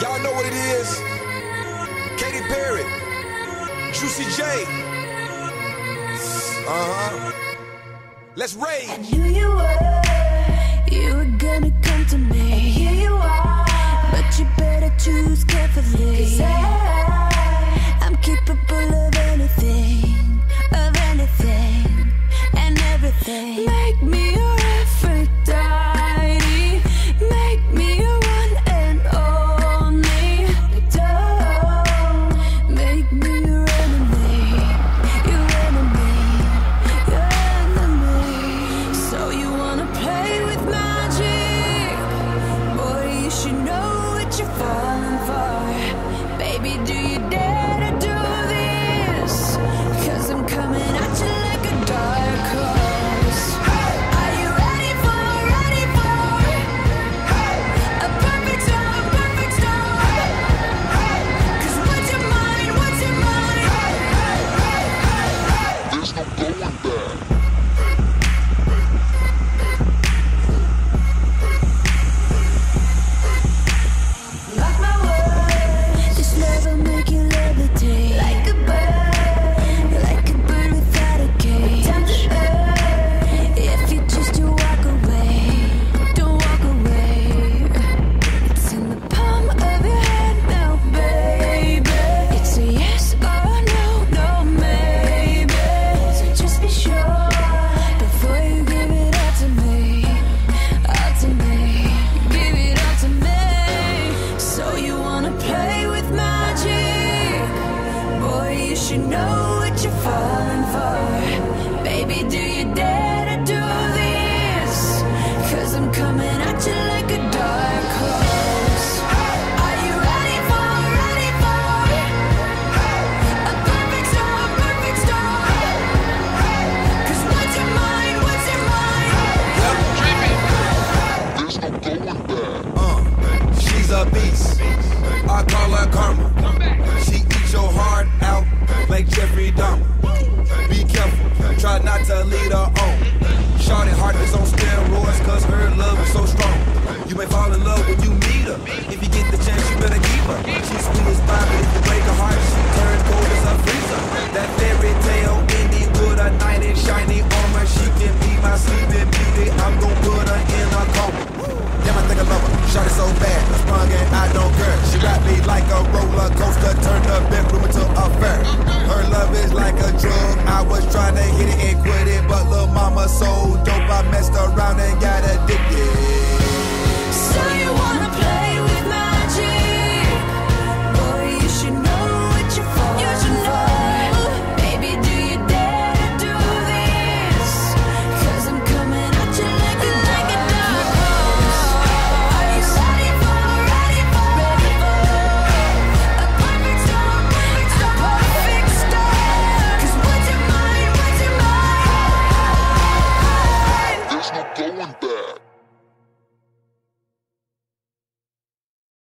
Y'all know what it is. Katy Perry, Juicy J. Let's rage. I knew you were gonna come to me. And here you are, but you better choose carefully. 'Cause I'm capable of anything, and everything. Make me your Aphrodite, make me your one and only. Don't make me your enemy, your enemy, your enemy. So you wanna play with magic? Boy, you should know what you're falling for. Baby, do you dare to do this? 'Cause I'm coming at you like a dark horse. Are you ready for a perfect storm, perfect storm? 'Cause what's your mind, what's your mind? There's no going back. Mark my words, this love will make you levitate like a bird without a cage. Down to earth, if you choose to walk away, don't walk away. It's in the palm of your hand now, baby. It's a yes or no, no maybe. So just be sure before you give it all to me, all to me. Give it all to me. So you wanna play with magic? Boy, you should know what you're falling for. Baby, do you dare to do this? 'Cause I'm coming at you like a dark horse. Are you ready for a perfect storm, perfect storm? 'Cause what's your mind, what's your mind? There's no going back. She's a beast. I call her karma. She eats your heart out like Jeffrey Dahmer. Be careful, try not to lead her on. Shawty heart is on steroids 'cause her love is so strong. You may fall in love when you meet her. If you get the chance, you better keep her. She's sweet as pie, but if you break her heart, she turns cold as a freezer. That fairy tale ending with a knight in shiny armor. She can be my sleeping beauty. I'm gon' put her in a coma. Damn, I think I love her. Shawty so bad, sprung and I don't care. She wrap me like a roller coaster, turned the bedroom into a fair. Her love is like a drug. I was trying to hit it and quit it, but lil' mama so